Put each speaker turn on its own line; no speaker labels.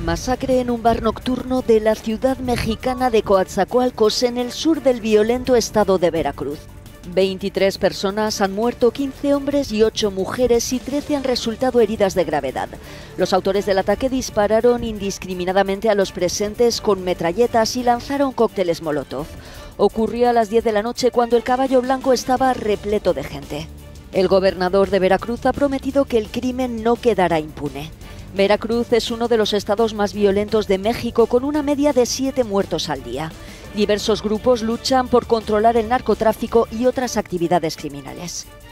Masacre en un bar nocturno de la ciudad mexicana de Coatzacoalcos, en el sur del violento estado de Veracruz. 23 personas han muerto, 15 hombres y 8 mujeres, y 13 han resultado heridas de gravedad. Los autores del ataque dispararon indiscriminadamente a los presentes con metralletas y lanzaron cócteles Molotov. Ocurrió a las 10 de la noche, cuando el Caballo Blanco estaba repleto de gente. El gobernador de Veracruz ha prometido que el crimen no quedará impune. Veracruz es uno de los estados más violentos de México, con una media de 7 muertos al día. Diversos grupos luchan por controlar el narcotráfico y otras actividades criminales.